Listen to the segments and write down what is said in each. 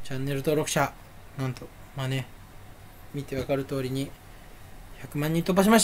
チャンネル登録者、なんと、まあね、見てわかる通りに、100万人突破しました。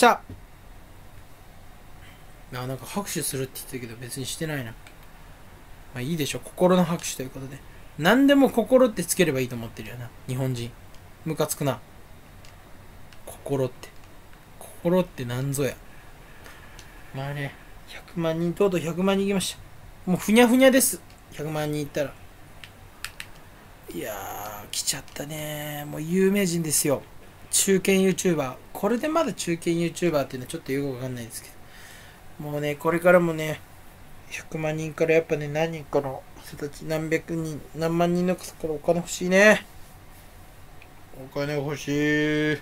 なんか拍手するって言ってたけど、別にしてないな。まあいいでしょ、心の拍手ということで。何でも心ってつければいいと思ってるよな、日本人。ムカつくな。心って。心ってなんぞや。まあね、100万人、とうとう100万人いきました。もうふにゃふにゃです。100万人いったら。いやー、来ちゃったね。もう有名人ですよ。中堅 YouTuber。これでまだ中堅 YouTuber っていうのはちょっとよくわかんないですけど。もうね、これからもね、100万人からやっぱね、何人かの人たち、何百人、何万人の方からお金欲しいね。お金欲しい。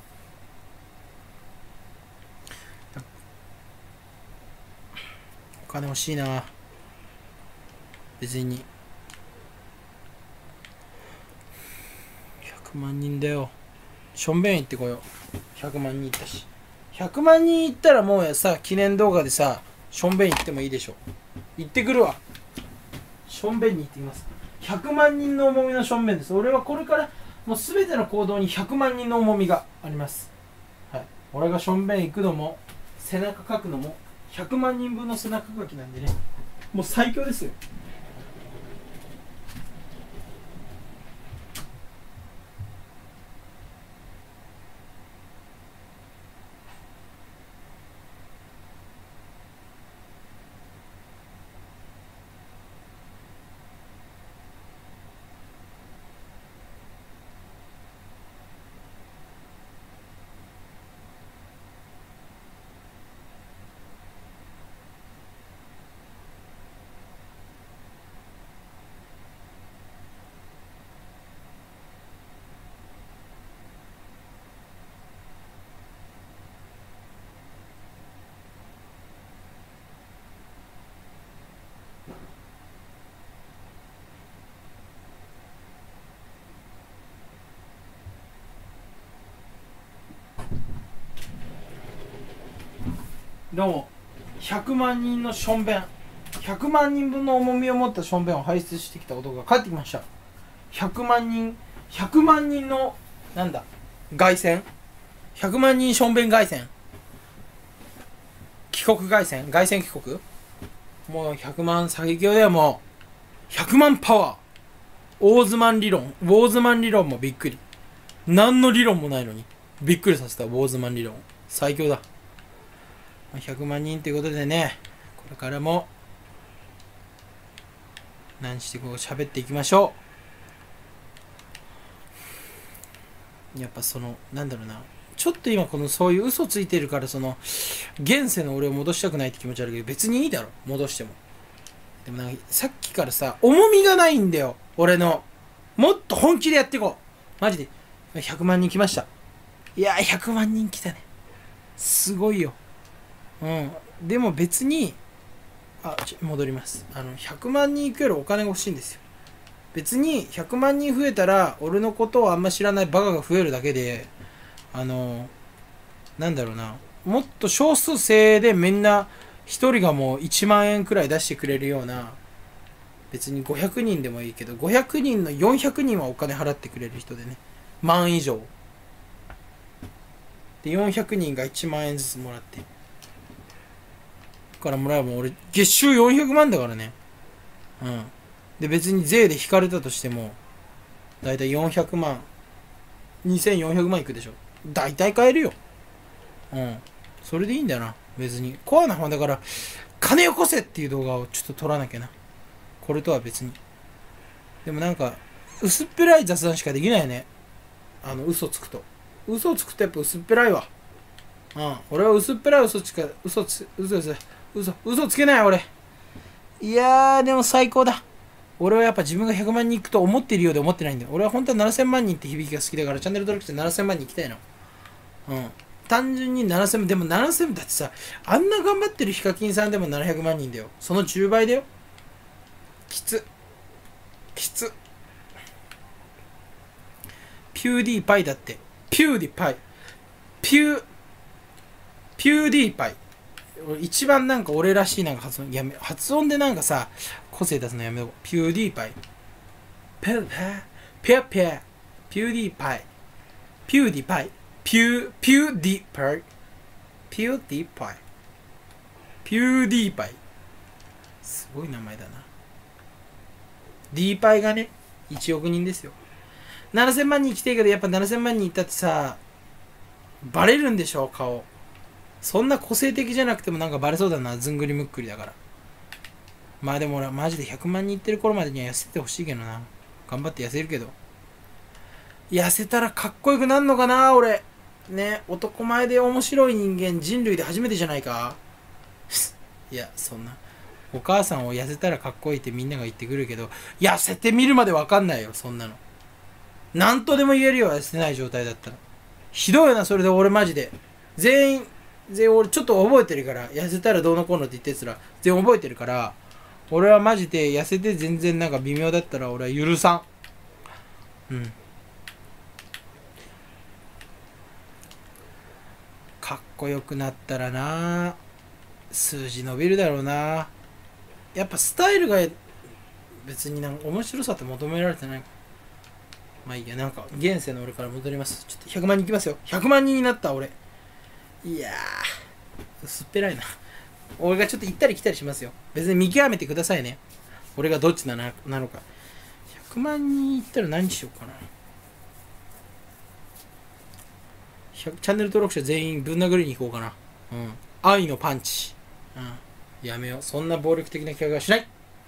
お金欲しいな。別に。100万人だよ。しょんべん行ってこよう。100万人行ったし。100万人行ったらもうさ、記念動画でさ、しょんべん行ってもいいでしょ。行ってくるわ。しょんべんに行ってきます。100万人の重みのしょんべんです。俺はこれからもう全ての行動に100万人の重みがあります。はい。俺がしょんべん行くのも、背中かくのも、100万人分の背中かきなんでね。もう最強ですよ。どうも、100万人のしょんべん、100万人分の重みを持ったしょんべんを排出してきた男が帰ってきました。100万人の、なんだ、凱旋、100万人しょんべん凱旋、帰国凱旋、凱旋帰国、もう100万最強だよ。もう100万パワー、ウォーズマン理論もびっくり。何の理論もないのにびっくりさせた。ウォーズマン理論最強だ。100万人ということでね、これからも何してこう喋っていきましょう。やっぱそのなんだろうな、ちょっと今このそういう嘘ついてるから、その現世の俺を戻したくないって気持ちあるけど、別にいいだろ戻しても。でもなんかさっきからさ、重みがないんだよ俺の。もっと本気でやっていこうマジで。100万人来ました。いやー、100万人来たね。すごいよ。うん。でも別に、戻ります。100万人行くよりお金が欲しいんですよ。別に100万人増えたら、俺のことをあんま知らないバカが増えるだけで、なんだろうな、もっと少数制でみんな、一人がもう1万円くらい出してくれるような、別に500人でもいいけど、500人の400人はお金払ってくれる人でね、万以上。で、400人が1万円ずつもらって。からもらえば俺、月収400万だからね。うん。で、別に税で引かれたとしても、だいたい400万、2400万いくでしょ。だいたい買えるよ。うん。それでいいんだよな。別に。コアな方だから、金よこせっていう動画をちょっと撮らなきゃな。これとは別に。でもなんか、薄っぺらい雑談しかできないよね。嘘つくと。嘘つくとやっぱ薄っぺらいわ。うん。俺は薄っぺらい嘘つけない俺。いやー、でも最高だ。俺はやっぱ自分が100万人いくと思っているようで思ってないんだよ。俺は本当は7000万人って響きが好きだから、チャンネル登録して7000万人行きたいの。うん。単純に7000万、でも7000万だってさ、あんな頑張ってるヒカキンさんでも700万人だよ。その10倍だよ。きつ。ピューディーパイだって。ピューディーパイ。ピューディーパイ。一番なんか俺らしいなんか発音でなんかさ、個性出すのやめよう。ピューディーパイ。 ペアペア、ピューディーパイ、ピューディパイ、ピューディパイ、ピューディパイ、ピューディパイ。すごい名前だな。D パイがね、1億人ですよ。7000万人来てるけど、やっぱ7000万人いったってさ、バレるんでしょ、顔。そんな個性的じゃなくてもなんかバレそうだな、ずんぐりむっくりだから。まあでも俺はマジで100万人いってる頃までには痩せてほしいけどな。頑張って痩せるけど。痩せたらかっこよくなんのかな、俺。ね、男前で面白い人間、人類で初めてじゃないか。いや、そんな。お母さんを痩せたらかっこいいってみんなが言ってくるけど、痩せてみるまでわかんないよ、そんなの。なんとでも言えるよ、痩せてない状態だったら。ひどいよな、それで俺マジで。全員俺ちょっと覚えてるから、痩せたらどうのこうのって言ってやつら、全員覚えてるから、俺はマジで痩せて全然なんか微妙だったら俺は許さん。うん。かっこよくなったらな、数字伸びるだろうな。やっぱスタイルが別になんか面白さって求められてない。まあいいや、なんか現世の俺から戻ります。ちょっと100万人いきますよ。100万人になった俺。いやー、すっぺらいな。俺がちょっと行ったり来たりしますよ。別に見極めてくださいね。俺がどっちなのか。100万人いったら何しようかな。チャンネル登録者全員ぶん殴りに行こうかな。うん。愛のパンチ。うん。やめよう。そんな暴力的な企画はしない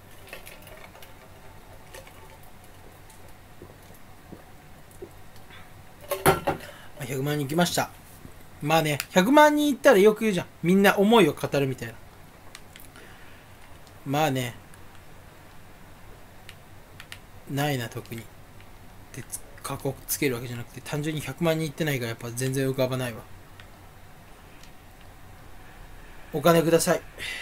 。100万人来ました。まあね、100万人いったらよく言うじゃん。みんな思いを語るみたいな。まあね、ないな、特に。で、過去つけるわけじゃなくて、単純に100万人いってないからやっぱ全然浮かばないわ。お金ください。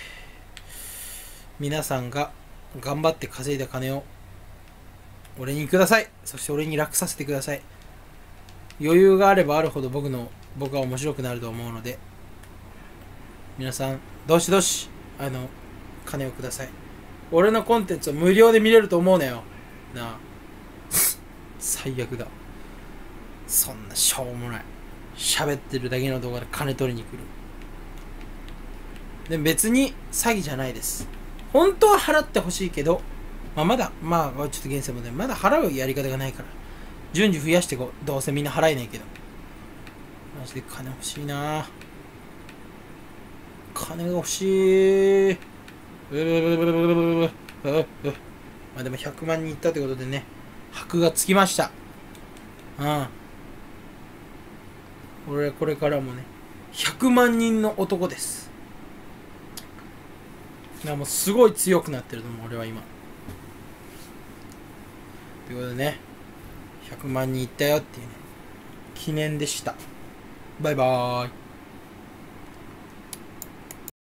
皆さんが頑張って稼いだ金を俺にください。そして俺に楽させてください。余裕があればあるほど僕は面白くなると思うので、皆さんどしどし金をください。俺のコンテンツを無料で見れると思うなよなあ。最悪だ。そんなしょうもない喋ってるだけの動画で金取りに来る。でも別に詐欺じゃないです。本当は払ってほしいけど、まあ、ちょっと現世もね、まだ払うやり方がないから順次増やしていこう。どうせみんな払えないけど。マジで金欲しいな。金が欲しい。まあでも100万人いったってことでね、箔がつきました。俺はこれからもね、100万人の男です。もうすごい強くなってると思う、俺は今。ということでね、100万人いったよっていうね、記念でした。バイバーイ。